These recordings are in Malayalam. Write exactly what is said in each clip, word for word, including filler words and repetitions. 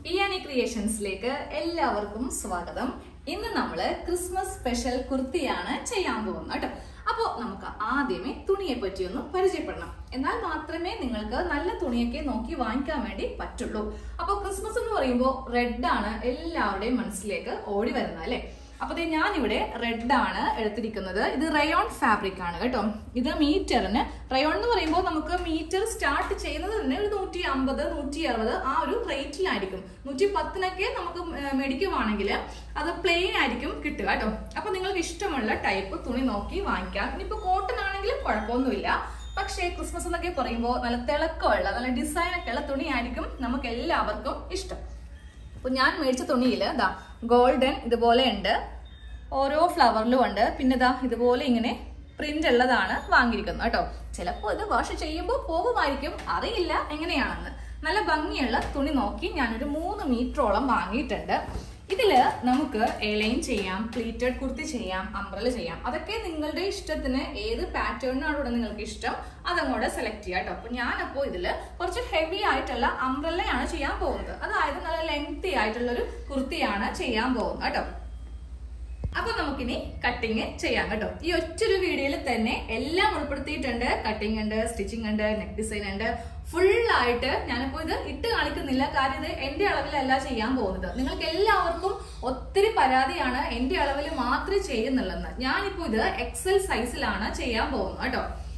EECreations ലേക്ക് എല്ലാവർക്കും സ്വാഗതം. ഇന്ന് നമ്മൾ ക്രിസ്മസ് സ്പെഷ്യൽ കുർത്തിയാണ് ചെയ്യാൻ പോകുന്നത് കേട്ടോ. അപ്പോൾ നമുക്ക് ആദ്യമേ തുണിയെ പറ്റി ഒന്ന് പരിചയപ്പെടണം. എന്നാൽ മാത്രമേ നിങ്ങൾക്ക് നല്ല തുണിയൊക്കെ നോക്കി വാങ്ങിക്കാൻ വേണ്ടി പറ്റുള്ളൂ. അപ്പോൾ ക്രിസ്മസ് എന്ന് പറയുമ്പോൾ റെഡ് ആണ് എല്ലാവരുടെയും മനസ്സിലേക്ക് ഓടി വരുന്നത് അല്ലേ. അപ്പൊ ഞാനിവിടെ റെഡ് ആണ് എടുത്തിരിക്കുന്നത്. ഇത് റയോൺ ഫാബ്രിക് ആണ് കേട്ടോ. ഇത് മീറ്ററിന് റയോൺ എന്ന് പറയുമ്പോൾ നമുക്ക് മീറ്റർ സ്റ്റാർട്ട് ചെയ്യുന്നത് തന്നെ ഒരു നൂറ്റി അമ്പത് നൂറ്റി അറുപത് ആ ഒരു റേറ്റിലായിരിക്കും. നൂറ്റി പത്തിനൊക്കെ നമുക്ക് മേടിക്കുവാണെങ്കിൽ അത് പ്ലെയിൻ ആയിരിക്കും കിട്ടുക കേട്ടോ. അപ്പൊ നിങ്ങൾക്ക് ഇഷ്ടമുള്ള ടൈപ്പ് തുണി നോക്കി വാങ്ങിക്കാം. ഇനിയിപ്പോ കോട്ടൺ ആണെങ്കിലും കുഴപ്പമൊന്നുമില്ല. പക്ഷേ ക്രിസ്മസ് എന്നൊക്കെ പറയുമ്പോൾ നല്ല തിളക്കമുള്ള നല്ല ഡിസൈനൊക്കെ ഉള്ള തുണിയായിരിക്കും നമുക്ക് എല്ലാവർക്കും ഇഷ്ടം. അപ്പൊ ഞാൻ മേടിച്ച തുണിയില് ഇതാ ഗോൾഡൻ ഇതുപോലെ ഉണ്ട്, ഓരോ ഫ്ലവറിലും ഉണ്ട്. പിന്നെ ഇതാ ഇതുപോലെ ഇങ്ങനെ പ്രിന്റ് ഉള്ളതാണ് വാങ്ങിയിരിക്കുന്നത് കേട്ടോ. ചിലപ്പോൾ ഇത് വാഷ് ചെയ്യുമ്പോൾ പോകുമായിരിക്കും, അറിയില്ല എങ്ങനെയാണെന്ന്. നല്ല ഭംഗിയുള്ള തുണി നോക്കി ഞാനൊരു മൂന്ന് മീറ്ററോളം വാങ്ങിയിട്ടുണ്ട്. ഇതില് നമുക്ക് എലൈൻ ചെയ്യാം, പ്ലീറ്റഡ് കുർത്തി ചെയ്യാം, അംബ്രല ചെയ്യാം. അതൊക്കെ നിങ്ങളുടെ ഇഷ്ടത്തിന് ഏത് പാറ്റേണിനാണ് ഇവിടെ നിങ്ങൾക്ക് ഇഷ്ടം അതങ്ങോട്ട് സെലക്ട് ചെയ്യാം കേട്ടോ. അപ്പൊ ഞാനപ്പോ ഇതില് കുറച്ച് ഹെവി ആയിട്ടുള്ള അംബ്രലയാണ് ചെയ്യാൻ പോകുന്നത്. അതായത് നല്ല ലെങ്തി ആയിട്ടുള്ള ഒരു കുർത്തിയാണ് ചെയ്യാൻ പോകുന്നത് കേട്ടോ. അപ്പൊ നമുക്കിനി കട്ടിങ് ചെയ്യാം കേട്ടോ. ഈ ഒറ്റൊരു വീഡിയോയിൽ തന്നെ എല്ലാം ഉൾപ്പെടുത്തിയിട്ടുണ്ട്. കട്ടിങ് ഉണ്ട്, സ്റ്റിച്ചിങ് ഉണ്ട്, നെക്ക് ഡിസൈൻ ഉണ്ട്. ഫുൾ ആയിട്ട് ഞാനിപ്പോ ഇത് ഇട്ട് കാണിക്കുന്നില്ല, കാരണം ഇത് എന്റെ അളവിലല്ല ചെയ്യാൻ പോകുന്നത്. നിങ്ങൾക്ക് എല്ലാവർക്കും ഒത്തിരി പരാതിയാണ് എന്റെ അളവിൽ മാത്രമേ ചെയ്യുന്നുള്ളെന്ന്. ഞാനിപ്പോ ഇത് എക്സൽ സൈസിലാണ് ചെയ്യാൻ പോകുന്നത് കേട്ടോ.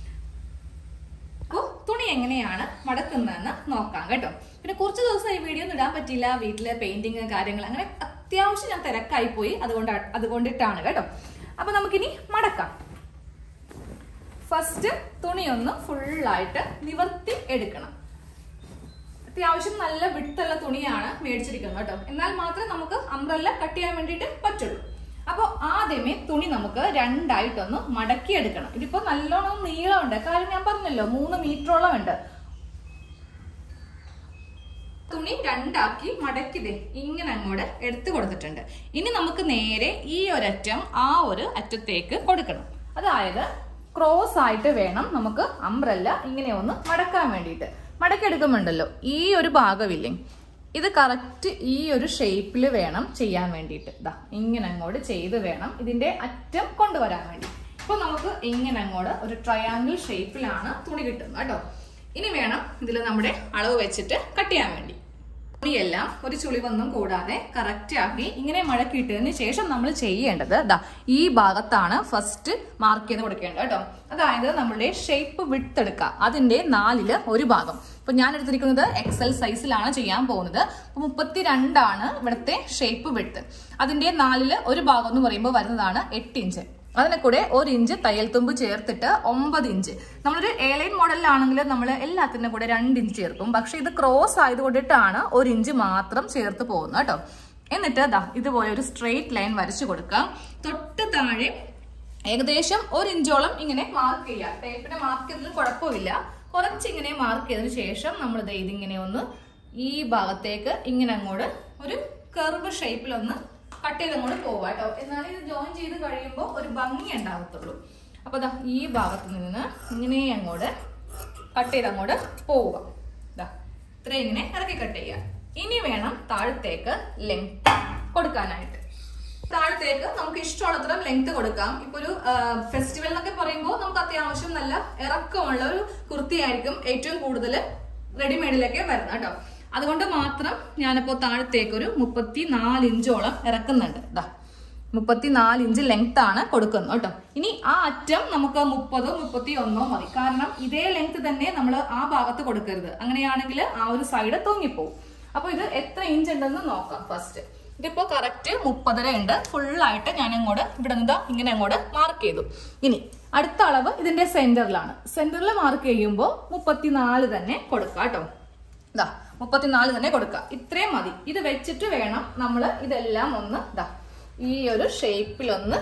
അപ്പൊ തുണി എങ്ങനെയാണ് മടക്കുന്നതെന്ന് നോക്കാം കേട്ടോ. പിന്നെ കുറച്ച് ദിവസം ഈ വീഡിയോ ഒന്നും ഇടാൻ പറ്റില്ല, വീട്ടിലെ പെയിന്റിങ് കാര്യങ്ങൾ അങ്ങനെ അത്യാവശ്യം ഞാൻ തിരക്കായി പോയി, അതുകൊണ്ട് അതുകൊണ്ടിട്ടാണ് കേട്ടോ. അപ്പൊ നമുക്കിനി മടക്കാം. ഫസ്റ്റ് തുണി ഒന്ന് ഫുള്ളായിട്ട് നിവർത്തി എടുക്കണം. അത്യാവശ്യം നല്ല വിട്ടുള്ള തുണിയാണ് മേടിച്ചിരിക്കുന്നത് കേട്ടോ. എന്നാൽ മാത്രമേ നമുക്ക് അംബ്രല്ല കട്ട് ചെയ്യാൻ വേണ്ടിയിട്ട് പറ്റുള്ളൂ. അപ്പൊ ആദ്യമേ തുണി നമുക്ക് രണ്ടായിട്ടൊന്ന് മടക്കി എടുക്കണം. ഇതിപ്പോ നല്ലോണം നീളമുണ്ട്, കാരണം ഞാൻ പറഞ്ഞല്ലോ മൂന്ന് മീറ്ററോളം ഉണ്ട്. തുണി രണ്ടാക്കി മടക്കിതേ ഇങ്ങനെ അങ്ങോട്ട് എടുത്തു കൊടുത്തിട്ടുണ്ട്. ഇനി നമുക്ക് നേരെ ഈ ഒരറ്റം ആ ഒരു അറ്റത്തേക്ക് കൊടുക്കണം. അതായത് ക്രോസ് ആയിട്ട് വേണം നമുക്ക് അംബ്രല്ല ഇങ്ങനെ ഒന്ന് മടക്കാൻ വേണ്ടിയിട്ട്. മടക്കിയെടുക്കുമ്പോണ്ടല്ലോ ഈ ഒരു ഭാഗമില്ലേ, ഇത് കറക്റ്റ് ഈ ഒരു ഷേപ്പിൽ വേണം ചെയ്യാൻ വേണ്ടിയിട്ട്. ഇതാ ഇങ്ങനെ അങ്ങോട്ട് ചെയ്ത് വേണം ഇതിന്റെ അറ്റം കൊണ്ടുവരാൻ വേണ്ടി. ഇപ്പൊ നമുക്ക് ഇങ്ങനെ അങ്ങോട്ട് ഒരു ട്രയാങ്കിൾ ഷേപ്പിലാണ് തുണി കിട്ടുന്നത് കേട്ടോ. ഇനി വേണം ഇതിൽ നമ്മുടെ അളവ് വെച്ചിട്ട് കട്ട് ചെയ്യാൻ വേണ്ടി. തുണിയെല്ലാം ഒരു ചുളിവൊന്നും കൂടാതെ കറക്റ്റ് ആക്കി ഇങ്ങനെ മടക്കിയിട്ടതിന് ശേഷം നമ്മൾ ചെയ്യേണ്ടത് ദാ ഈ ഭാഗത്താണ് ഫസ്റ്റ് മാർക്ക് ചെയ്ത് കൊടുക്കേണ്ടത് കേട്ടോ. അതായത് നമ്മുടെ ഷേപ്പ് വിഡ്ത്ത് എടുക്കുക, അതിന്റെ നാലില് ഒരു ഭാഗം. ഇപ്പൊ ഞാൻ എടുത്തിരിക്കുന്നത് എക്സൽ സൈസിലാണ് ചെയ്യാൻ പോകുന്നത്. അപ്പൊ മുപ്പത്തിരണ്ടാണ് ഇവിടുത്തെ ഷേപ്പ് വിഡ്ത്ത്. അതിന്റെ നാലില് ഒരു ഭാഗം എന്ന് പറയുമ്പോൾ വരുന്നതാണ് എട്ട് ഇഞ്ച്. അതിനെ കൂടെ ഒരു ഇഞ്ച് തയ്യൽ തുമ്പ് ചേർത്തിട്ട് ഒമ്പത് ഇഞ്ച്. നമ്മളൊരു എയർലൈൻ മോഡലിലാണെങ്കിൽ നമ്മൾ എല്ലാത്തിനും കൂടെ രണ്ട് ഇഞ്ച് ചേർക്കും. പക്ഷെ ഇത് ക്രോസ് ആയതുകൊണ്ടിട്ടാണ് ഒരു ഇഞ്ച് മാത്രം ചേർത്ത് പോകുന്നത് കേട്ടോ. എന്നിട്ട് ദാ ഇതുപോലെ ഒരു സ്ട്രെയിറ്റ് ലൈൻ വരച്ചു കൊടുക്കാം. തൊട്ട് താഴെ ഏകദേശം ഒരു ഇഞ്ചോളം ഇങ്ങനെ മാർക്ക് ചെയ്യാം. ടേപ്പിനെ മാർക്ക് ചെയ്തതിന് കുഴപ്പമില്ല. കുറച്ചിങ്ങനെ മാർക്ക് ചെയ്തതിനു ശേഷം നമ്മൾ ഇതിങ്ങനെ ഒന്ന് ഈ ഭാഗത്തേക്ക് ഇങ്ങനെ അങ്ങോട്ട് ഒരു കർവ് ഷേപ്പിലൊന്ന് കട്ട് ചെയ്ത് അങ്ങോട്ട് പോവാ കേട്ടോ. എന്നാലും ഇത് ജോയിൻ ചെയ്ത് കഴിയുമ്പോൾ ഒരു ഭംഗി ഉണ്ടാകത്തുള്ളൂ. അപ്പൊ ദാ ഈ ഭാഗത്ത് നിന്ന് ഇങ്ങനെ അങ്ങോട്ട് കട്ട് ചെയ്ത് അങ്ങോട്ട് പോവുക. ഇതാ ഇത്രയും ഇങ്ങനെ ഇറക്കി കട്ട് ചെയ്യുക. ഇനി വേണം താഴത്തേക്ക് ലെങ്ത് കൊടുക്കാനായിട്ട്. താഴത്തേക്ക് നമുക്ക് ഇഷ്ടമുള്ളത്ര ലെങ്ത് കൊടുക്കാം. ഇപ്പൊ ഒരു ഫെസ്റ്റിവൽ എന്നൊക്കെ പറയുമ്പോൾ നമുക്ക് അത്യാവശ്യം നല്ല ഇറക്കമുള്ള ഒരു കുർത്തിയായിരിക്കും ഏറ്റവും കൂടുതൽ റെഡിമെയ്ഡിലൊക്കെ വരുന്നത് കേട്ടോ. അതുകൊണ്ട് മാത്രം ഞാനിപ്പോ താഴത്തേക്ക് ഒരു മുപ്പത്തി നാല് ഇഞ്ചോളം ഇറക്കുന്നുണ്ട്. ഇതാ മുപ്പത്തിനാല് ഇഞ്ച് ലെങ്ത് ആണ് കൊടുക്കുന്നത് കേട്ടോ. ഇനി ആ അറ്റം നമുക്ക് മുപ്പതോ മുപ്പത്തി ഒന്നോ മതി, കാരണം ഇതേ ലെങ്ത് തന്നെ നമ്മൾ ആ ഭാഗത്ത് കൊടുക്കരുത്. അങ്ങനെയാണെങ്കിൽ ആ ഒരു സൈഡ് തൂങ്ങിപ്പോവും. അപ്പൊ ഇത് എത്ര ഇഞ്ച് ഉണ്ടെന്ന് നോക്കാം. ഫസ്റ്റ് ഇതിപ്പോ കറക്റ്റ് മുപ്പതര ഉണ്ട്. ഫുള്ളായിട്ട് ഞാൻ അങ്ങോട്ട് ഇവിടെ നിന്ന് ഇങ്ങനെ അങ്ങോട്ട് മാർക്ക് ചെയ്തു. ഇനി അടുത്ത അളവ് ഇതിന്റെ സെന്ററിലാണ്. സെന്ററിൽ മാർക്ക് ചെയ്യുമ്പോൾ മുപ്പത്തിനാല് തന്നെ കൊടുക്കാം കേട്ടോ. ഇതാ മുപ്പത്തിനാല് തന്നെ കൊടുക്കുക. ഇത്രയും മതി. ഇത് വെച്ചിട്ട് വേണം നമ്മൾ ഇതെല്ലാം ഒന്ന് ഇതാ ഈ ഒരു ഷേപ്പിലൊന്ന്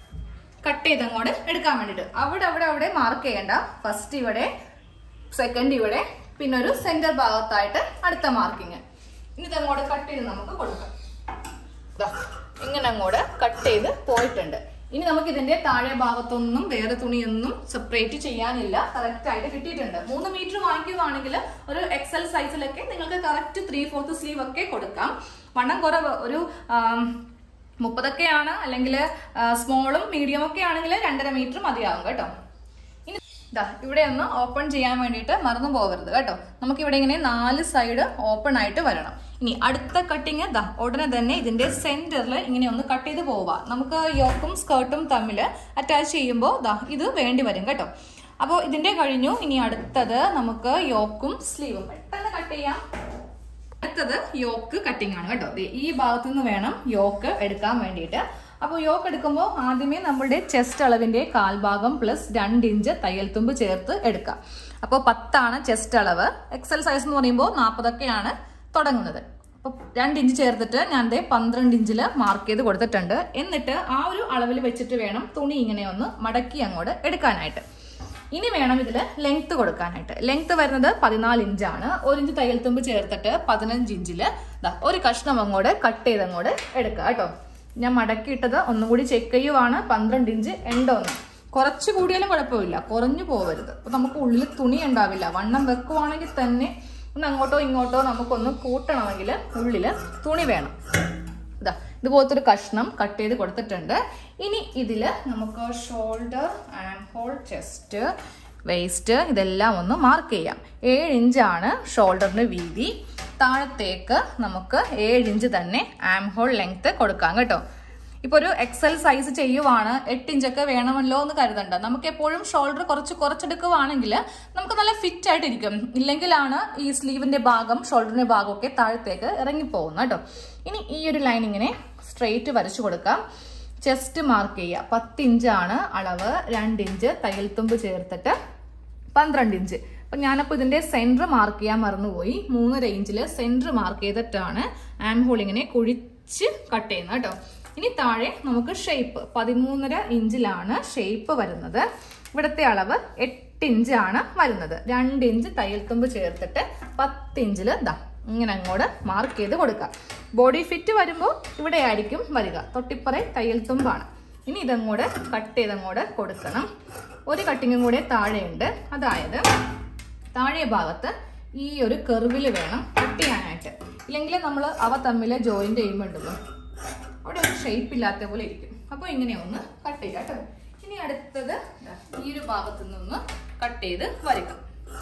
കട്ട് ചെയ്ത് അങ്ങോട്ട് എടുക്കാൻ വേണ്ടിട്ട്. അവിടെ അവിടെ അവിടെ മാർക്ക് ചെയ്യണ്ട. ഫസ്റ്റ് ഇവിടെ, സെക്കൻഡ് ഇവിടെ, പിന്നെ ഒരു സെന്റർ ഭാഗത്തായിട്ട് അടുത്ത മാർക്കിങ്. ഇനി ഇതങ്ങോട്ട് കട്ട് ചെയ്ത് നമുക്ക് കൊടുക്കാം. ഇങ്ങനെ അങ്ങോട്ട് കട്ട് ചെയ്ത് പോയിട്ടുണ്ട്. ഇനി നമുക്ക് ഇതിന്റെ താഴെ ഭാഗത്തൊന്നും വേറെ തുണിയൊന്നും സെപ്പറേറ്റ് ചെയ്യാനില്ല. കറക്റ്റ് ആയിട്ട് കിട്ടിയിട്ടുണ്ട്. മൂന്ന് മീറ്റർ വാങ്ങിക്കുകയാണെങ്കിൽ ഒരു എക്സൽ സൈസിലൊക്കെ നിങ്ങൾക്ക് കറക്റ്റ് ത്രീ ഫോർത്ത് സ്ലീവ് ഒക്കെ കൊടുക്കാം. വണ്ണം കുറവ് ഒരു മുപ്പതൊക്കെയാണ്, അല്ലെങ്കിൽ സ്മോളും മീഡിയം ഒക്കെ ആണെങ്കിൽ രണ്ടര മീറ്റർ മതിയാവും കേട്ടോ. ഇനി ഇതാ ഇവിടെ ഒന്ന് ഓപ്പൺ ചെയ്യാൻ വേണ്ടിയിട്ട് മറന്നു പോകരുത് കേട്ടോ. നമുക്ക് ഇവിടെ ഇങ്ങനെ നാല് സൈഡ് ഓപ്പൺ ആയിട്ട് വരണം. ഇനി അടുത്ത കട്ടിങ് ദാ ഉടനെ തന്നെ ഇതിന്റെ സെന്ററിൽ ഇങ്ങനെ ഒന്ന് കട്ട് ചെയ്ത് പോവാ. നമുക്ക് യോക്കും സ്കേർട്ടും തമ്മിൽ അറ്റാച്ച് ചെയ്യുമ്പോൾ ദാ ഇത് വേണ്ടി വരും കേട്ടോ. അപ്പോൾ ഇതിന്റെ കഴിഞ്ഞു. ഇനി അടുത്തത് നമുക്ക് യോക്കും സ്ലീവും പെട്ടെന്ന് കട്ട് ചെയ്യാം. അടുത്തത് യോക്ക് കട്ടിങ് ആണ് കേട്ടോ. ഈ ഭാഗത്തു നിന്ന് വേണം യോക്ക് എടുക്കാൻ വേണ്ടിയിട്ട്. അപ്പോൾ യോക്ക് എടുക്കുമ്പോൾ ആദ്യമേ നമ്മുടെ ചെസ്റ്റ് അളവിന്റെ കാൽഭാഗം പ്ലസ് രണ്ട് ഇഞ്ച് തയ്യൽ തുമ്പ് ചേർത്ത് എടുക്കാം. അപ്പോൾ പത്താണ് ചെസ്റ്റ് അളവ്. എക്സൽ സൈസ് എന്ന് പറയുമ്പോൾ നാൽപ്പതൊക്കെയാണ് തുടങ്ങുന്നത്. അപ്പോൾ രണ്ട് ഇഞ്ച് ചേർത്തിട്ട് ഞാൻ ദേ പന്ത്രണ്ട് ഇഞ്ചില് മാർക്ക് ചെയ്ത് കൊടുത്തിട്ടുണ്ട്. എന്നിട്ട് ആ ഒരു അളവിൽ വെച്ചിട്ട് വേണം തുണി ഇങ്ങനെ ഒന്ന് മടക്കി അങ്ങോട്ട് എടുക്കാനായിട്ട്. ഇനി വേണം ഇതിൽ ലെങ്ത് കൊടുക്കാനായിട്ട്. ലെങ്ത് വരുന്നത് പതിനാല് ഇഞ്ചാണ്. ഒരു ഇഞ്ച് തയ്യൽ തുമ്പ് ചേർത്തിട്ട് പതിനഞ്ച് ഇഞ്ചില് ഒരു കഷ്ണം അങ്ങോട്ട് കട്ട് ചെയ്ത് അങ്ങോട്ട് എടുക്കുക കേട്ടോ. ഞാൻ മടക്കിയിട്ടത് ഒന്നും കൂടി ചെക്ക് ചെയ്യുവാണ്. പന്ത്രണ്ട് ഇഞ്ച് എണ്ടോന്ന് കുറച്ച് കൂടിയാലും കുഴപ്പമില്ല, കുറഞ്ഞു പോവരുത്. അപ്പൊ നമുക്ക് ഉള്ളിൽ തുണി ഉണ്ടാവില്ല. വണ്ണം വെക്കുവാണെങ്കിൽ തന്നെ ഒന്ന് അങ്ങോട്ടോ ഇങ്ങോട്ടോ നമുക്കൊന്ന് കൂട്ടണമെങ്കിൽ ഉള്ളില് തുണി വേണം. ഇതാ ഇതുപോലത്തെ ഒരു കഷ്ണം കട്ട് ചെയ്ത് കൊടുത്തിട്ടുണ്ട്. ഇനി ഇതില് നമുക്ക് shoulder, armhole, chest, waist ഇതെല്ലാം ഒന്ന് മാർക്ക് ചെയ്യാം. ഏഴ് ഇഞ്ചാണ് ഷോൾഡറിന് വീതി. താഴത്തേക്ക് നമുക്ക് ഏഴ് ഇഞ്ച് തന്നെ ആം ഹോൾ ലെങ്ത് കൊടുക്കാം കേട്ടോ. ഇപ്പൊ ഒരു എക്സൽ സൈസ് ചെയ്യുവാണ്, എട്ട് ഇഞ്ചൊക്കെ വേണമല്ലോ എന്ന് കരുതണ്ട. നമുക്ക് എപ്പോഴും ഷോൾഡർ കുറച്ച് കുറച്ചെടുക്കുവാണെങ്കിൽ നമുക്ക് നല്ല ഫിറ്റ് ആയിട്ടിരിക്കും. ഇല്ലെങ്കിലാണ് ഈ സ്ലീവിന്റെ ഭാഗം ഷോൾഡറിന്റെ ഭാഗമൊക്കെ താഴത്തേക്ക് ഇറങ്ങിപ്പോകുന്നത് കേട്ടോ. ഇനി ഈ ഒരു ലൈൻ ഇങ്ങനെ സ്ട്രെയിറ്റ് വരച്ചു കൊടുക്കാം. ചെസ്റ്റ് മാർക്ക് ചെയ്യുക. പത്ത് ഇഞ്ചാണ് അളവ്. രണ്ട് ഇഞ്ച് തയ്യൽ തുമ്പ് ചേർത്തിട്ട് പന്ത്രണ്ട് ഇഞ്ച്. അപ്പൊ ഞാനപ്പോൾ ഇതിന്റെ സെന്റർ മാർക്ക് ചെയ്യാൻ മറന്നുപോയി. മൂന്നര ഇഞ്ചില് സെന്റർ മാർക്ക് ചെയ്തിട്ടാണ് ആം ഹോൾ ഇങ്ങനെ കുഴിച്ച് കട്ട് ചെയ്യുന്നത് കേട്ടോ. ഇനി താഴെ നമുക്ക് ഷേപ്പ് പതിമൂന്നര ഇഞ്ചിലാണ് ഷേപ്പ് വരുന്നത്. ഇവിടുത്തെ അളവ് എട്ട് ഇഞ്ചാണ് വരുന്നത്. രണ്ട് ഇഞ്ച് തയ്യൽ തുമ്പ് ചേർത്തിട്ട് പത്ത് ഇഞ്ചില് ദാ ഇങ്ങനെ അങ്ങോട്ട് മാർക്ക് ചെയ്ത് കൊടുക്കുക. ബോഡി ഫിറ്റ് വരുമ്പോൾ ഇവിടെ ആയിരിക്കും വരിക. തൊട്ടിപ്പറ തയ്യൽ തുമ്പാണ്. ഇനി ഇതങ്ങോട്ട് കട്ട് ചെയ്തങ്ങോട്ട് കൊടുക്കണം. ഒരു കട്ടിങ്ങും കൂടെ താഴെയുണ്ട്. അതായത് താഴെ ഭാഗത്ത് ഈ ഒരു കെർവില് വേണം കട്ട് ചെയ്യാനായിട്ട്. ഇല്ലെങ്കിൽ നമ്മൾ അവ തമ്മിൽ ജോയിന്റ് ചെയ്യുമ്പോണ്ടല്ലോ അവിടെ ഒരു ഷേപ്പ് ഇല്ലാത്ത പോലെ ഇരിക്കും. അപ്പോൾ ഇങ്ങനെ ഒന്ന് കട്ട് ചെയ്യാം കേട്ടോ. ഇനി അടുത്തത് ഈ ഒരു ഭാഗത്തു നിന്ന് കട്ട് ചെയ്ത് വരയ്ക്കാം.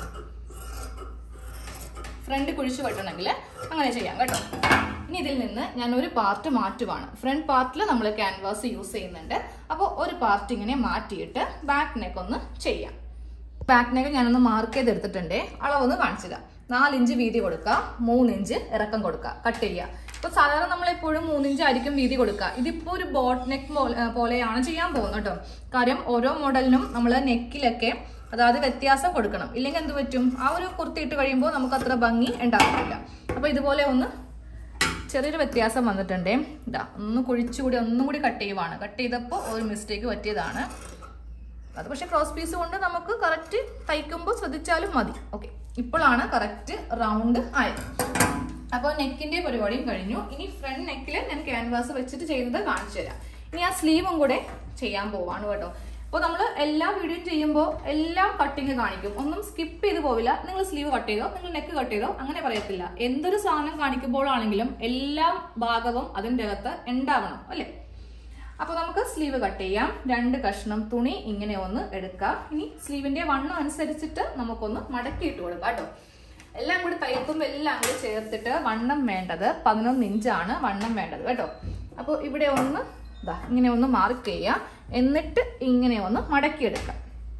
ഫ്രണ്ട് കുഴിച്ച് വെട്ടണമെങ്കിൽ അങ്ങനെ ചെയ്യാം കേട്ടോ. ഇനി ഇതിൽ നിന്ന് ഞാൻ ഒരു പാർട്ട് മാറ്റുവാണ്. ഫ്രണ്ട് പാർട്ടിൽ നമ്മൾ ക്യാൻവാസ് യൂസ് ചെയ്യുന്നുണ്ട്. അപ്പോൾ ഒരു പാർട്ട് ഇങ്ങനെ മാറ്റിയിട്ട് ബാക്ക് നെക്ക് ഒന്ന് ചെയ്യാം. ബാക്ക് നെക്ക് ഞാനൊന്ന് മാർക്ക് ചെയ്തെടുത്തിട്ടുണ്ട്. അളവൊന്ന് കാണിച്ചില്ല. നാലിഞ്ച് വീതി കൊടുക്കുക, മൂന്നിഞ്ച് ഇറക്കം കൊടുക്കുക, കട്ട് ചെയ്യുക. ഇപ്പൊ സാധാരണ നമ്മളെപ്പോഴും മൂന്നിഞ്ച് ആയിരിക്കും വീതി കൊടുക്കുക. ഇതിപ്പോ ഒരു ബോട്ട് നെക്ക് പോലെയാണ് ചെയ്യാൻ പോകുന്നത് കേട്ടോ. കാര്യം ഓരോ മോഡലിനും നമ്മൾ നെക്കിലൊക്കെ അതായത് വ്യത്യാസം കൊടുക്കണം. ഇല്ലെങ്കിൽ എന്ത് പറ്റും, ആ ഒരു കുർത്തി ഇട്ട് കഴിയുമ്പോൾ നമുക്ക് അത്ര ഭംഗി ഉണ്ടാവില്ല. അപ്പൊ ഇതുപോലെ ഒന്ന് ചെറിയൊരു വ്യത്യാസം വന്നിട്ടുണ്ടേ. ഇതാ ഒന്ന് കുഴിച്ചുകൂടി ഒന്നും കൂടി കട്ട് ചെയ്യുവാണ്. കട്ട് ചെയ്തപ്പോൾ ഒരു മിസ്റ്റേക്ക് പറ്റിയതാണ് അത്. പക്ഷെ ക്രോസ് പീസ് കൊണ്ട് നമുക്ക് കറക്റ്റ് തയ്ക്കുമ്പോൾ ശ്രദ്ധിച്ചാലും മതി. ഓക്കെ, ഇപ്പോഴാണ് കറക്റ്റ് റൗണ്ട് ആയത്. അപ്പോൾ നെക്കിന്റെ പരിപാടിയും കഴിഞ്ഞു. ഇനി ഫ്രണ്ട് നെക്കിൽ ഞാൻ ക്യാൻവാസ് വെച്ചിട്ട് ചെയ്യുന്നത് കാണിച്ചു തരാം. ഇനി ആ സ്ലീവും കൂടെ ചെയ്യാൻ പോവാണ് കേട്ടോ. അപ്പോൾ നമ്മൾ എല്ലാ വീഡിയോയും ചെയ്യുമ്പോൾ എല്ലാം കട്ടിങ് കാണിക്കും, ഒന്നും സ്കിപ്പ് ചെയ്ത് പോവില്ല. നിങ്ങൾ സ്ലീവ് കട്ട് ചെയ്തോ, നിങ്ങൾ നെക്ക് കട്ട് ചെയ്തോ അങ്ങനെ പറയത്തില്ല. എന്തൊരു സാധനം കാണിക്കുമ്പോഴാണെങ്കിലും എല്ലാ ഭാഗവും അതിൻ്റെ അകത്ത് ഉണ്ടാവണം അല്ലേ. അപ്പോൾ നമുക്ക് സ്ലീവ് കട്ട് ചെയ്യാം. രണ്ട് കഷ്ണം തുണി ഇങ്ങനെ ഒന്ന് എടുക്കാം. ഇനി സ്ലീവിന്റെ വണ്ണം അനുസരിച്ചിട്ട് നമുക്കൊന്ന് മടക്കിയിട്ട് കൊടുക്കാം കേട്ടോ. എല്ലാം കൂടി തയ്ക്കുമ്പോൾ എല്ലാം കൂടി ചേർത്തിട്ട് വണ്ണം വേണ്ടത് പതിനൊന്ന് ഇഞ്ചാണ് വണ്ണം വേണ്ടത് കേട്ടോ. അപ്പോൾ ഇവിടെ ഒന്ന് ദാ ഇങ്ങനെ ഒന്ന് മാർക്ക് ചെയ്യാം. എന്നിട്ട് ഇങ്ങനെ ഒന്ന് മടക്കിയെടുക്കാം.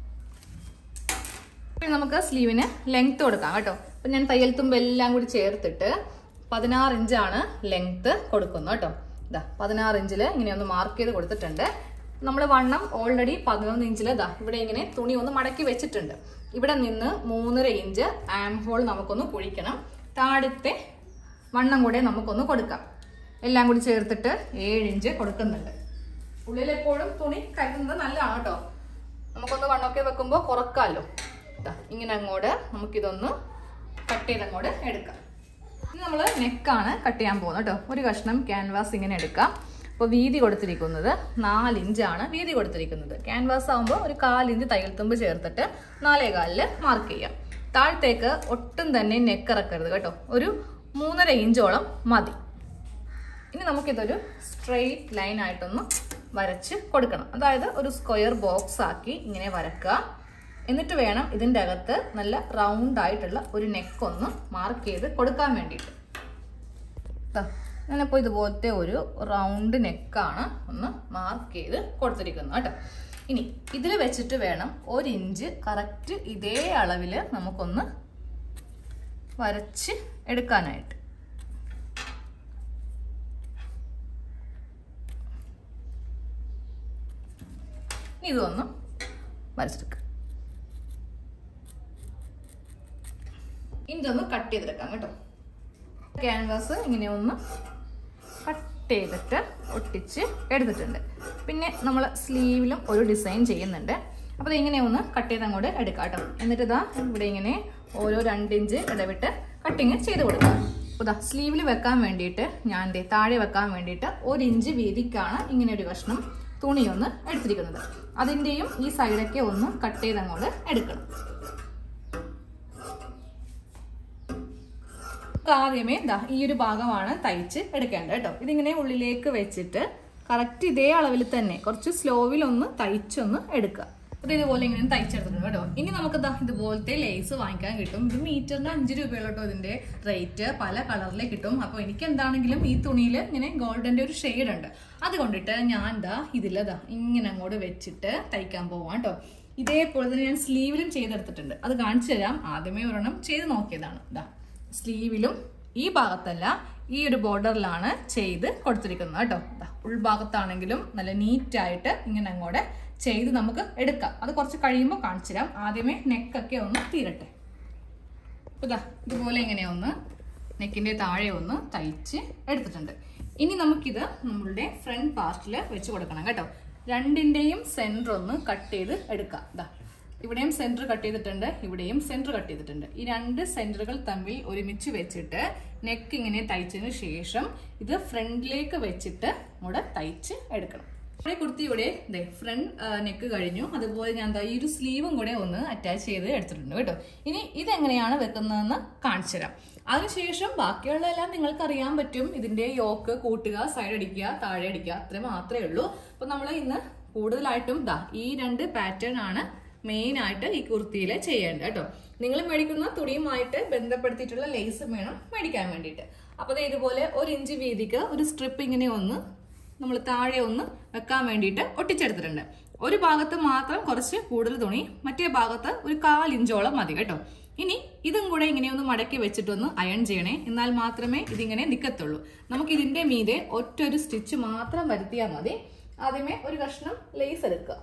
പിന്നെ നമുക്ക് സ്ലീവിന് ലെങ്ത് കൊടുക്കാം കേട്ടോ. അപ്പൊ ഞാൻ തയ്യൽ തുമ്പ് എല്ലാം കൂടി ചേർത്തിട്ട് പതിനാറ് ഇഞ്ചാണ് ലെങ്ത് കൊടുക്കുന്നത് കേട്ടോ. ഇതാ പതിനാറ് ഇഞ്ചില് ഇങ്ങനെ ഒന്ന് മാർക്ക് ചെയ്ത് കൊടുത്തിട്ടുണ്ട്. നമ്മൾ വണ്ണം ഓൾറെഡി പതിനൊന്ന് ഇഞ്ചില് ദാ ഇവിടെ ഇങ്ങനെ തുണി ഒന്ന് മടക്കി വെച്ചിട്ടുണ്ട്. ഇവിടെ നിന്ന് മൂന്നര ഇഞ്ച് ആം ഹോൾ നമുക്കൊന്ന് കുഴിക്കണം. താഴത്തെ വണ്ണം കൂടെ നമുക്കൊന്ന് കൊടുക്കാം. എല്ലാം കൂടി ചേർത്തിട്ട് ഏഴ് ഇഞ്ച് കൊടുക്കുന്നുണ്ട്. ഉള്ളിലെപ്പോഴും തുണി കരുതുന്നത് നല്ലതാണ് കേട്ടോ. നമുക്കൊന്ന് വണ്ണമൊക്കെ വെക്കുമ്പോൾ കുറക്കാമല്ലോ. ഇങ്ങനെ അങ്ങോട്ട് നമുക്കിതൊന്ന് കട്ട് ചെയ്ത് അങ്ങോട്ട് എടുക്കാം. ഇനി നമ്മൾ നെക്കാണ് കട്ട് ചെയ്യാൻ പോകുന്നത് കേട്ടോ. ഒരു കഷ്ണം ക്യാൻവാസ് ഇങ്ങനെ എടുക്കാം. ഇപ്പോൾ വീതി കൊടുത്തിരിക്കുന്നത് നാലിഞ്ചാണ് വീതി കൊടുത്തിരിക്കുന്നത്. ക്യാൻവാസ് ആകുമ്പോൾ ഒരു കാലിഞ്ച് തയ്യൽ തുമ്പ് ചേർത്തിട്ട് നാലേകാലില് മാർക്ക് ചെയ്യാം. താഴത്തേക്ക് ഒട്ടും തന്നെ നെക്ക് ഇറക്കരുത് കേട്ടോ, ഒരു മൂന്നര ഇഞ്ചോളം മതി. ഇനി നമുക്കിതൊരു സ്ട്രെയിറ്റ് ലൈൻ ആയിട്ടൊന്ന് വരച്ച് കൊടുക്കണം. അതായത് ഒരു സ്ക്വയർ ബോക്സ് ആക്കി ഇങ്ങനെ വരക്കുക. എന്നിട്ട് വേണം ഇതിൻ്റെ അകത്ത് നല്ല റൗണ്ട് ആയിട്ടുള്ള ഒരു നെക്ക് ഒന്ന് മാർക്ക് ചെയ്ത് കൊടുക്കാൻ വേണ്ടിയിട്ട്. ഞാനിപ്പോൾ ഇതുപോലത്തെ ഒരു റൗണ്ട് നെക്കാണ് ഒന്ന് മാർക്ക് ചെയ്ത് കൊടുത്തിരിക്കുന്നത് കേട്ടോ. ഇനി ഇതിൽ വെച്ചിട്ട് വേണം ഒരു ഇഞ്ച് കറക്റ്റ് ഇതേ അളവിൽ നമുക്കൊന്ന് വരച്ച് എടുക്കാനായിട്ട്. ഇതൊന്ന് വരച്ചെടുക്കാം. ഇതൊന്ന് കട്ട് ചെയ്തെടുക്കാം കേട്ടോ. ക്യാൻവാസ് ഇങ്ങനെ ഒന്ന് കട്ട് ചെയ്തിട്ട് ഒട്ടിച്ച് എടുത്തിട്ടുണ്ട്. പിന്നെ നമ്മൾ സ്ലീവിലും ഒരു ഡിസൈൻ ചെയ്യുന്നുണ്ട്. അപ്പോൾ ഇങ്ങനെ ഒന്ന് കട്ട് ചെയ്ത് അങ്ങോട്ട് എടുക്കാം കേട്ടോ. എന്നിട്ട് ഇതാ ഇവിടെ ഇങ്ങനെ ഓരോ രണ്ടിഞ്ച് ഇടവിട്ട് കട്ടിങ് ചെയ്ത് കൊടുക്കാം. ഇതാ സ്ലീവിൽ വെക്കാൻ വേണ്ടിയിട്ട് ഞാൻ ദേ താഴെ വെക്കാൻ വേണ്ടിയിട്ട് ഒരു ഇഞ്ച് വീതിക്കാണ് ഇങ്ങനെ ഒരു കഷ്ണം തുണിയൊന്ന് എടുത്തിരിക്കുന്നത്. അതിൻ്റെയും ഈ സൈഡൊക്കെ ഒന്ന് കട്ട് ചെയ്ത് അങ്ങോട്ട് എടുക്കണം. ആദ്യമേ എന്താ ഈ ഒരു ഭാഗമാണ് തയ്ച്ച് എടുക്കേണ്ടത് കേട്ടോ. ഇതിങ്ങനെ ഉള്ളിലേക്ക് വെച്ചിട്ട് കറക്റ്റ് ഇതേ അളവിൽ തന്നെ കുറച്ച് സ്ലോവിൽ ഒന്ന് തയ്ച്ചൊന്ന് എടുക്കുക. അത് ഇതുപോലെ ഇങ്ങനെ തയ്ച്ചെടുത്തിട്ടുണ്ട് കേട്ടോ. ഇനി നമുക്ക് ഇതുപോലത്തെ ലേസ് വാങ്ങിക്കാൻ കിട്ടും. ഇത് മീറ്ററിന് അഞ്ച് രൂപയുള്ള കേട്ടോ ഇതിന്റെ റേറ്റ്. പല കളറിൽ കിട്ടും. അപ്പൊ എനിക്ക് എന്താണെങ്കിലും ഈ തുണിയിൽ ഇങ്ങനെ ഗോൾഡന്റെ ഒരു ഷെയ്ഡ് ഉണ്ട്. അതുകൊണ്ടിട്ട് ഞാൻ എന്താ ഇതിലതാ ഇങ്ങനെ അങ്ങോട്ട് വെച്ചിട്ട് തയ്ക്കാൻ പോവാം കേട്ടോ. ഇതേപോലെ തന്നെ ഞാൻ സ്ലീവിലും ചെയ്തെടുത്തിട്ടുണ്ട്. അത് കാണിച്ചു തരാം. ആദ്യമേ ഒരെണ്ണം ചെയ്ത് നോക്കിയതാണ്. ഇതാ സ്ലീവിലും ഈ ഭാഗത്തല്ല ഈ ഒരു ബോർഡറിലാണ് ചെയ്ത് കൊടുത്തിരിക്കുന്നത് കേട്ടോ. ഉൾഭാഗത്താണെങ്കിലും നല്ല നീറ്റായിട്ട് ഇങ്ങനെ അങ്ങോട്ട് ചെയ്ത് നമുക്ക് എടുക്കാം. അത് കുറച്ച് കഴിയുമ്പോൾ കാണിച്ചു തരാം. ആദ്യമേ നെക്കൊക്കെ ഒന്ന് തീരട്ടെ. ഇതാ ഇതുപോലെ ഇങ്ങനെ ഒന്ന് നെക്കിന്റെ താഴെ ഒന്ന് തയ്ച്ച് എടുത്തിട്ടുണ്ട്. ഇനി നമുക്കിത് നമ്മളുടെ ഫ്രണ്ട് പാർട്ടിൽ വെച്ച് കൊടുക്കണം കേട്ടോ. രണ്ടിന്റെയും സെന്റർ ഒന്ന് കട്ട് ചെയ്ത് എടുക്കാം. ഇതാ ഇവിടെയും സെന്റർ കട്ട് ചെയ്തിട്ടുണ്ട്, ഇവിടെയും സെന്റർ കട്ട് ചെയ്തിട്ടുണ്ട്. ഈ രണ്ട് സെന്ററുകൾ തമ്മിൽ ഒരുമിച്ച് വെച്ചിട്ട് നെക്ക് ഇങ്ങനെ തയ്ച്ചതിന് ശേഷം ഇത് ഫ്രണ്ടിലേക്ക് വെച്ചിട്ട് ഇവിടെ തയ്ച്ച് എടുക്കണം. ഇവിടെ കുർത്തി ഇവിടെ ഫ്രണ്ട് നെക്ക് കഴിഞ്ഞു. അതുപോലെ ഞാൻ ഈ ഒരു സ്ലീവും കൂടെ ഒന്ന് അറ്റാച്ച് ചെയ്ത് എടുത്തിട്ടുണ്ട് കേട്ടോ. ഇനി ഇതെങ്ങനെയാണ് വെക്കുന്നതെന്ന് കാണിച്ചു തരാം. അതിനുശേഷം ബാക്കിയുള്ളതെല്ലാം നിങ്ങൾക്ക് അറിയാൻ പറ്റും. ഇതിന്റെ യോക്ക് കൂട്ടുക, സൈഡ് അടിക്കുക, താഴെ അടിക്കുക, അത്ര മാത്രമേ ഉള്ളൂ. അപ്പൊ നമ്മൾ ഇന്ന് കൂടുതലായിട്ടും ദാ ഈ രണ്ട് പാറ്റേൺ ആണ് മെയിൻ ആയിട്ട് ഈ കുർത്തിയിൽ ചെയ്യേണ്ടത് കേട്ടോ. നിങ്ങൾ മേടിക്കുന്ന തുണിയുമായിട്ട് ബന്ധപ്പെടുത്തിയിട്ടുള്ള ലേസ് വേണം മേടിക്കാൻ വേണ്ടിയിട്ട്. അപ്പൊ ഇതുപോലെ ഒരു ഇഞ്ച് വീതിക്ക് ഒരു സ്ട്രിപ്പ് ഇങ്ങനെ ഒന്ന് നമ്മൾ താഴെ ഒന്ന് വെക്കാൻ വേണ്ടിയിട്ട് ഒട്ടിച്ചെടുത്തിട്ടുണ്ട്. ഒരു ഭാഗത്ത് മാത്രം കുറച്ച് കൂടുതൽ തുണി, മറ്റേ ഭാഗത്ത് ഒരു കാലിഞ്ചോളം മതി കേട്ടോ. ഇനി ഇതും കൂടെ ഇങ്ങനെ ഒന്ന് മടക്കി വെച്ചിട്ടൊന്ന് അയൺ ചെയ്യണേ. എന്നാൽ മാത്രമേ ഇതിങ്ങനെ നിൽക്കത്തുള്ളൂ. നമുക്ക് ഇതിന്റെ മീതെ ഒറ്റൊരു സ്റ്റിച്ച് മാത്രം വരുത്തിയാൽ മതി. ആദ്യമേ ഒരു കഷ്ണം ലേസ് എടുക്കുക.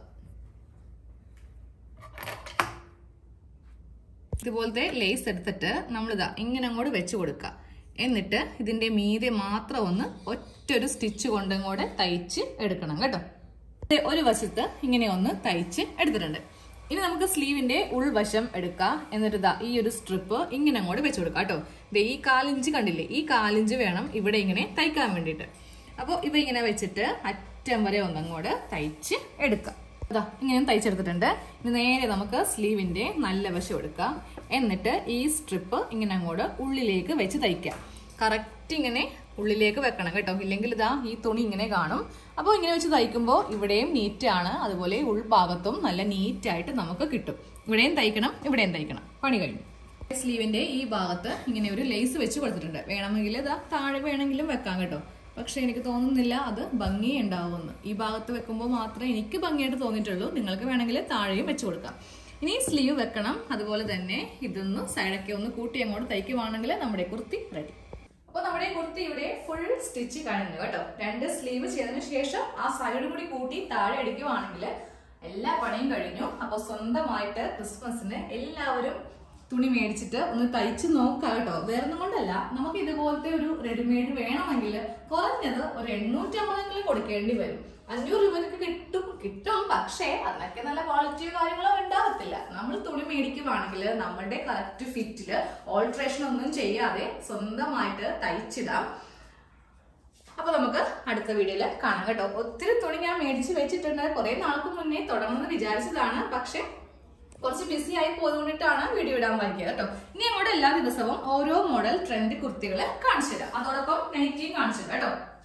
ഇതുപോലത്തെ ലേസ് എടുത്തിട്ട് നമ്മളിതാ ഇങ്ങനെ അങ്ങോട്ട് വെച്ച് കൊടുക്കുക. എന്നിട്ട് ഇതിന്റെ മീതെ മാത്രം ഒന്ന് ഒറ്റൊരു സ്റ്റിച്ച് കൊണ്ടങ്ങോട്ട് തയ്ച്ച് എടുക്കണം കേട്ടോ. ഒരു വശത്ത് ഇങ്ങനെ ഒന്ന് തയ്ച്ച് എടുത്തിട്ടുണ്ട്. ഇനി നമുക്ക് സ്ലീവിന്റെ ഉൾവശം എടുക്കാം. എന്നിട്ട് ഇതാ ഈ ഒരു സ്ട്രിപ്പ് ഇങ്ങനെ അങ്ങോട്ട് വെച്ച് കൊടുക്കാം കേട്ടോ. ഇത് ഈ കാലിഞ്ച് കണ്ടില്ലേ, ഈ കാലിഞ്ച് വേണം ഇവിടെ ഇങ്ങനെ തയ്ക്കാൻ വേണ്ടിയിട്ട്. അപ്പോൾ ഇവ ഇങ്ങനെ വെച്ചിട്ട് അറ്റം വരെ ഒന്നങ്ങോട്ട് തയ്ച്ച് എടുക്കാം. അതാ ഇങ്ങനെ തയ്ച്ചെടുത്തിട്ടുണ്ട്. ഇനി നേരെ നമുക്ക് സ്ലീവിന്റെ നല്ല വശം എടുക്കാം. എന്നിട്ട് ഈ സ്ട്രിപ്പ് ഇങ്ങനെ അങ്ങോട്ട് ഉള്ളിലേക്ക് വെച്ച് തയ്ക്കാം. കറക്റ്റ് ഇങ്ങനെ ഉള്ളിലേക്ക് വെക്കണം കേട്ടോ. ഇല്ലെങ്കിൽ ഇതാ ഈ തുണി ഇങ്ങനെ കാണും. അപ്പോൾ ഇങ്ങനെ വെച്ച് തയ്ക്കുമ്പോൾ ഇവിടെയും നീറ്റാണ്, അതുപോലെ ഉൾഭാഗത്തും നല്ല നീറ്റായിട്ട് നമുക്ക് കിട്ടും. ഇവിടെയും തയ്ക്കണം, ഇവിടെയും തയ്ക്കണം. പണി കഴിഞ്ഞു. സ്ലീവിന്റെ ഈ ഭാഗത്ത് ഇങ്ങനെ ഒരു ലേസ് വെച്ച് കൊടുത്തിട്ടുണ്ട്. വേണമെങ്കിൽ ഇതാ താഴെ വേണമെങ്കിലും വെക്കാം കേട്ടോ. പക്ഷെ എനിക്ക് തോന്നുന്നില്ല അത് ഭംഗി ഉണ്ടാവുമെന്ന്. ഈ ഭാഗത്ത് വെക്കുമ്പോൾ മാത്രമേ എനിക്ക് ഭംഗിയായിട്ട് തോന്നിയിട്ടുള്ളൂ. നിങ്ങൾക്ക് വേണമെങ്കിൽ താഴെയും വെച്ച് കൊടുക്കാം. ഇനി സ്ലീവ് വെക്കണം. അതുപോലെ തന്നെ ഇതൊന്ന് സൈഡൊക്കെ ഒന്ന് കൂട്ടി അങ്ങോട്ട് തയ്ക്കുവാണെങ്കിൽ നമ്മുടെ കുർത്തി റെഡി. അപ്പോൾ നമ്മുടെ കുർത്തി ഇവിടെ ഫുൾ സ്റ്റിച്ച് കഴിഞ്ഞു കേട്ടോ. രണ്ട് സ്ലീവ് ചെയ്തതിനു ശേഷം ആ സൈഡ് കൂടി കൂട്ടി താഴെ അടിക്കുവാണെങ്കിൽ എല്ലാ പണിയും കഴിഞ്ഞു. അപ്പോൾ സ്വന്തമായിട്ട് ക്രിസ്മസിന് എല്ലാവരും തുണി മേടിച്ചിട്ട് ഒന്ന് തയ്ച്ച് നോക്കാം കേട്ടോ. വേറൊന്നും കൊണ്ടല്ല, നമുക്ക് ഇതുപോലത്തെ ഒരു റെഡിമെയ്ഡ് വേണമെങ്കിൽ കുറഞ്ഞത് ഒരു എണ്ണൂറ്റമ്പതെങ്കിലും കൊടുക്കേണ്ടി വരും. അഞ്ഞൂറ് രൂപയ്ക്ക് കിട്ടും കിട്ടും പക്ഷേ അതിനൊക്കെ നല്ല ക്വാളിറ്റിയോ കാര്യങ്ങളോ ഉണ്ടാകത്തില്ല. നമ്മൾ തുണി മേടിക്കുവാണെങ്കിൽ നമ്മളുടെ കറക്റ്റ് ഫിറ്റില് ഓൾട്രേഷൻ ഒന്നും ചെയ്യാതെ സ്വന്തമായിട്ട് തയ്ച്ചിടാം. അപ്പൊ നമുക്ക് അടുത്ത വീഡിയോയിൽ കാണാം കേട്ടോ. ഒത്തിരി തുണി ഞാൻ മേടിച്ച് വെച്ചിട്ടുണ്ട്. കുറെ നാൾക്ക് മുന്നേ തുടങ്ങുമെന്ന് വിചാരിച്ചതാണ്, പക്ഷെ കുറച്ച് ബിസി ആയി പോയതുകൊണ്ടിട്ടാണ് വീഡിയോ ഇടാൻ വൈകിയത് കേട്ടോ. ഇനി അങ്ങോട്ട് എല്ലാ ദിവസവും ഓരോ മോഡൽ ട്രെൻഡ് കുർത്തികള് കാണിച്ചു തരാം. അതോടൊപ്പം നൈറ്റിയും കാണിച്ചു തരാം കേട്ടോ.